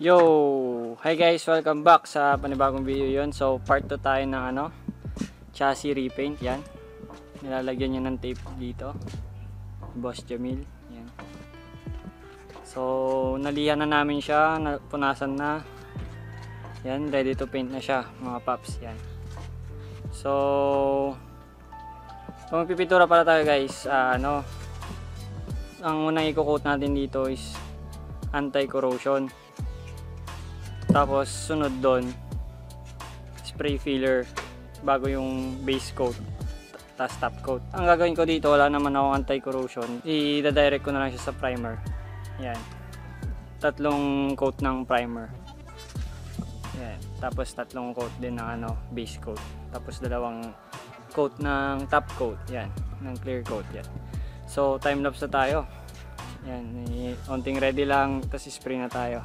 Yo! Hi guys! Welcome back sa panibagong video yon. So part 2 tayo ng chassis repaint. Yan. Nilalagyan niya ng tape dito. Boss Jamil. Yan. So nalihan na namin siya. Punasan na. Yan. Ready to paint na siya mga paps. Yan. So kung magpipintura pala tayo guys, ang unang i-coat natin dito is anti-corrosion. Tapos sunod doon spray filler bago yung base coat tapos top coat. Ang gagawin ko dito, wala naman akong anti-corrosion, i-direct ko na lang siya sa primer. Yan, 3 coat ng primer. Yan. Tapos 3 coat din ng base coat, tapos 2 coat ng top coat. Yan, ng clear coat. Yan. So time lapse na tayo. Yan, onting ready lang, tapos spray na tayo.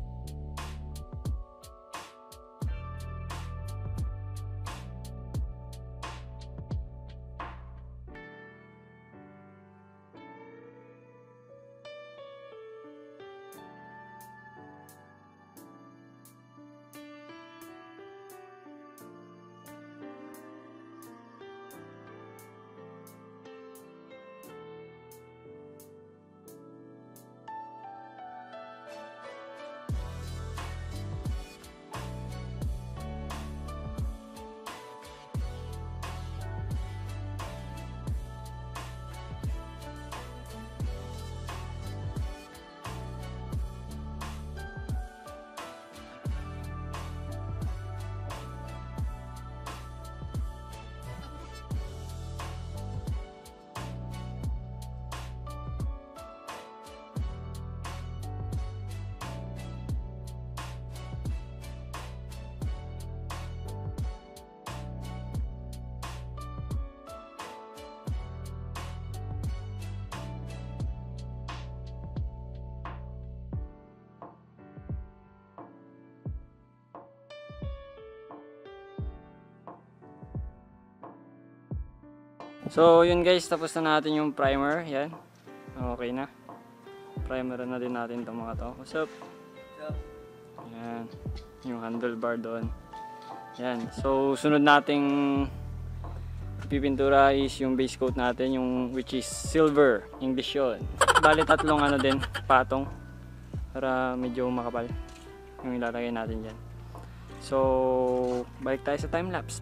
So yun guys, tapos na natin yung primer. Yan, okay na. Primer na din natin itong mga to. What's up? Yan, yung handlebar doon. Yan, so sunod nating pipintura is yung base coat natin, yung which is silver, English yun. Bali 3 din, patong, para medyo makapal yung ilalagay natin dyan. So balik tayo sa time lapse.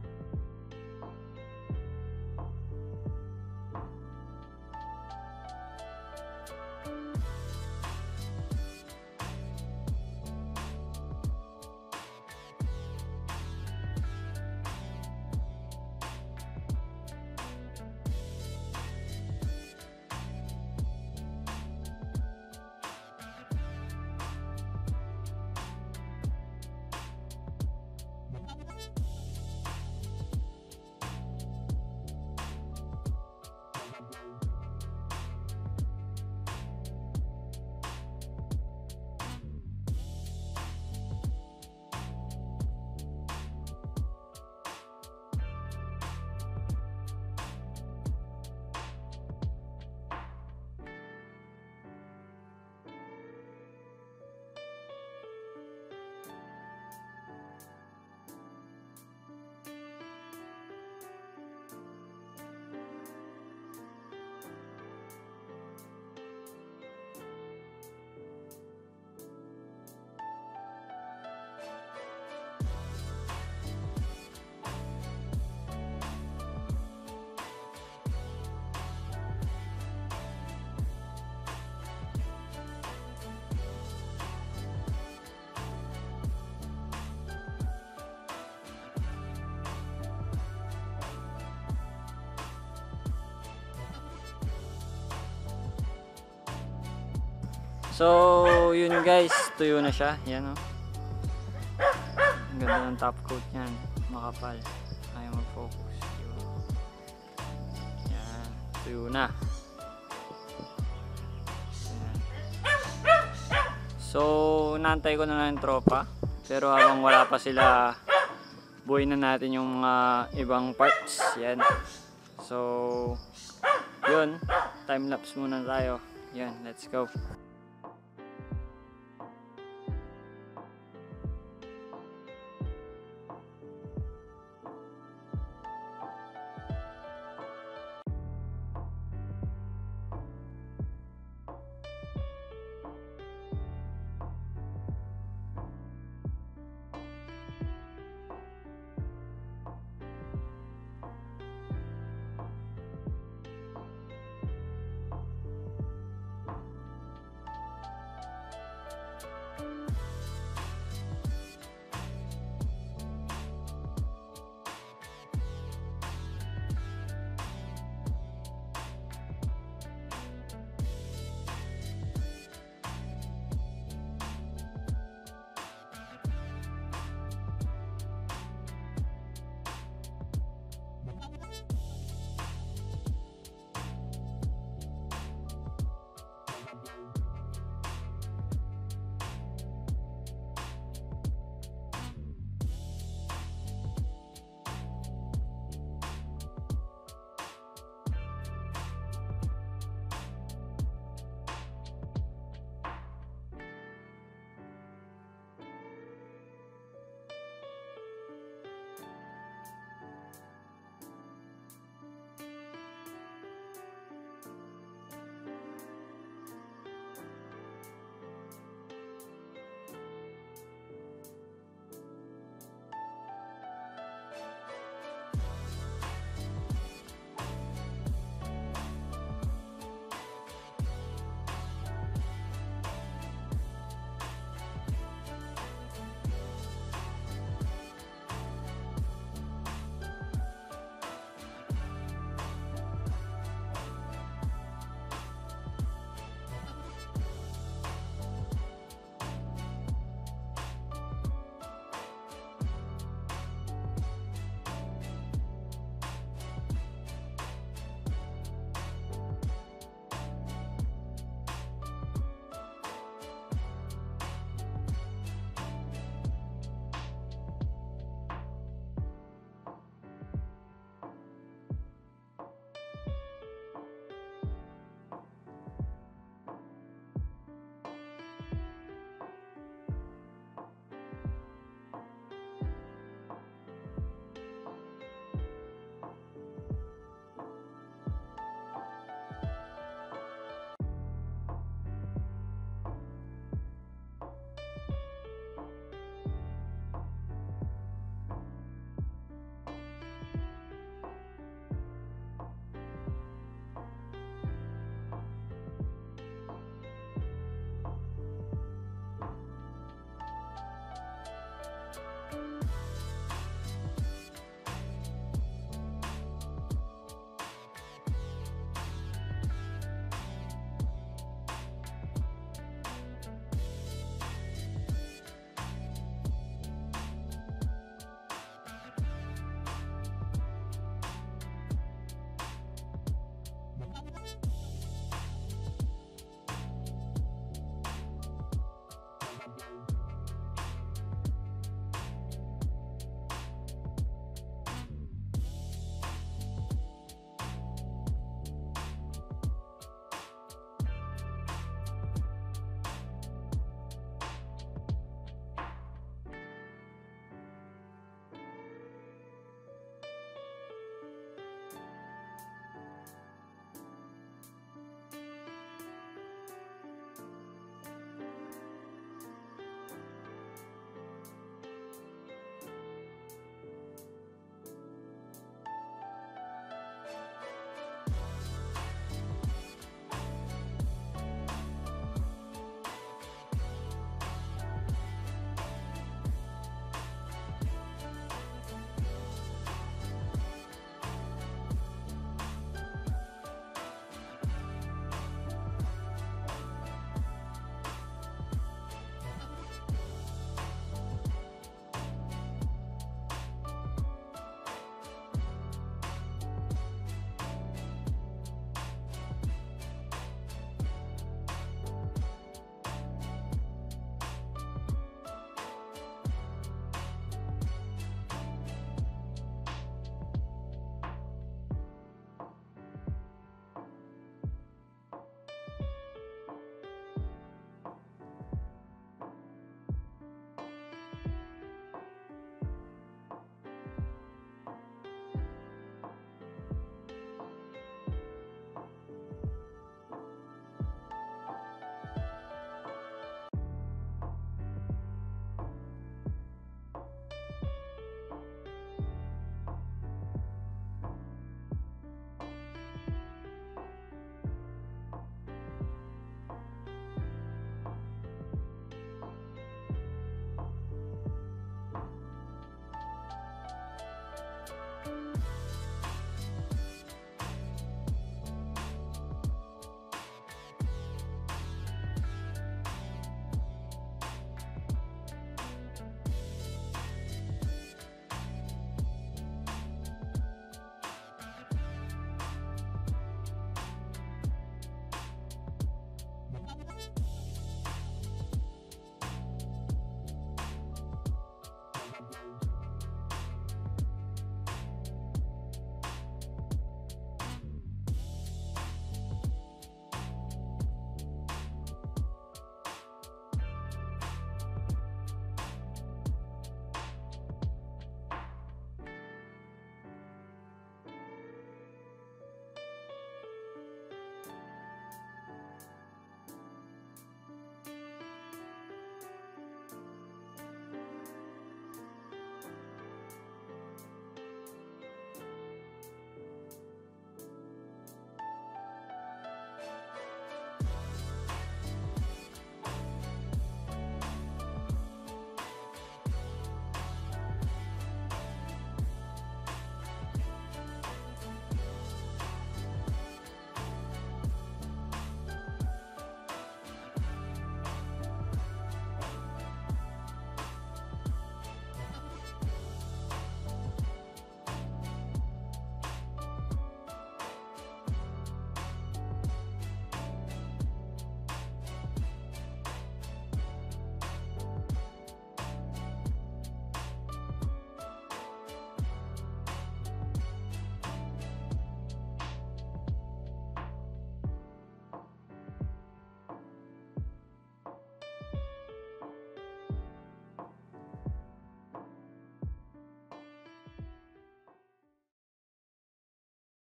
So yun guys, tuyo na siya. Yan ang ganda ng top coat niyan, makapal, ayaw mag-focus. Yan, tuyo na. Yan. So nantay ko na lang yung tropa, pero habang wala pa sila, buhay na natin yung mga ibang parts. Yan. So yun, time lapse muna tayo. Yan, let's go.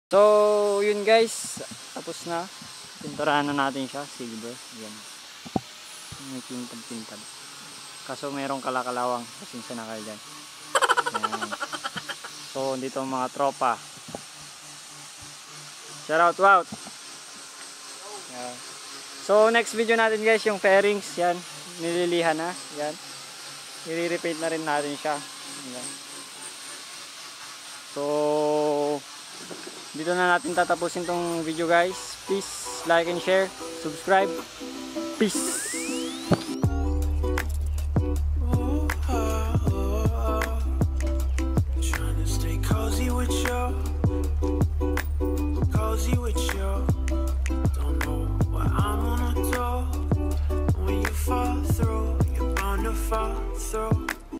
So, yun guys. Tapos na. Pinturahan na natin siya. Silver. Yan. May pintad-pintad. Kaso merong kalakalawang. Pasensya na kayo dyan. Yan. So, dito mga tropa. Shout out, wow. Yan. So, next video natin guys, yung fairings. Yan. Nililihan na. Yan. I-repaint na rin natin siya. Yan. So, dito na natin tatapusin tong video guys. Please like and share, subscribe. Peace.